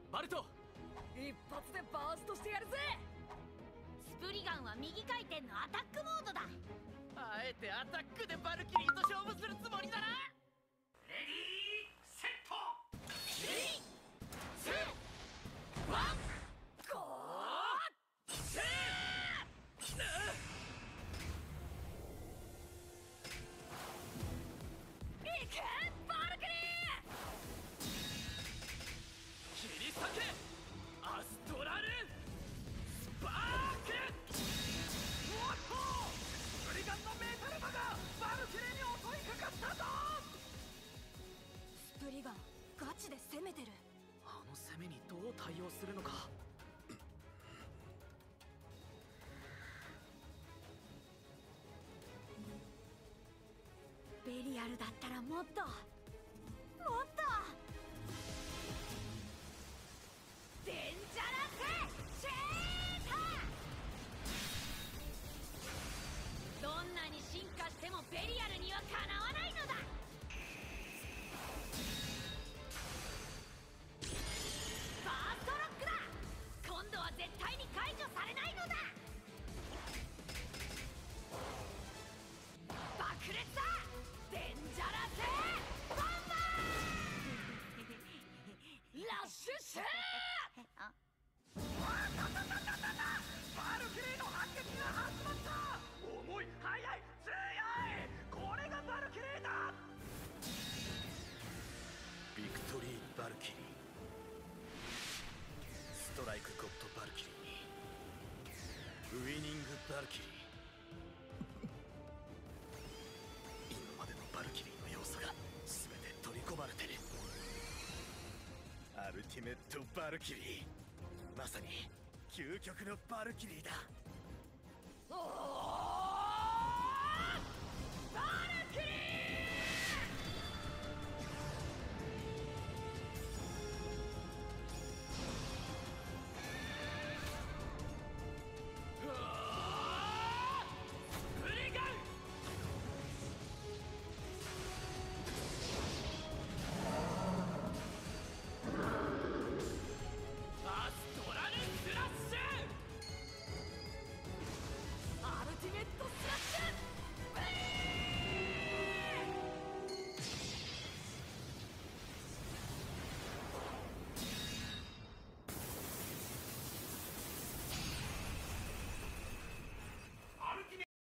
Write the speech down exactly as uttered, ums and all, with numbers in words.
バルト、 一発でバーストしてやるぜ。 スプリガンは右回転のアタックモードだ。 あえてアタックでバルキリーと勝負するつもりだな。 レディーセット。 スリーツーワンゴーシェー。 いけバルキリー切り裂けアストラルスパーク。おっとスプリガンのメタルマがバルキリーに襲いかかったぞ。 スプリガンガチで攻めてる。 あの攻めにどう対応するのか。 ベリアルだったらもっともっとデンジャラスシェータ。どんなに進化してもベリアルにはかなわないのだ。バーストロックだ。今度は絶対に解除されないのだ。爆裂だデンジャラスボンバーラッシュシュー。あバルキリーの反撃が始まった。重い速い強い、これがバルキリーだ。ビクトリーバルキリー、ストライクゴッドバルキリー、ウィニングバルキリー。今までのバルキリーの要素が全て取り込まれてる。アルティメットバルキリー、まさに究極のバルキリーだ。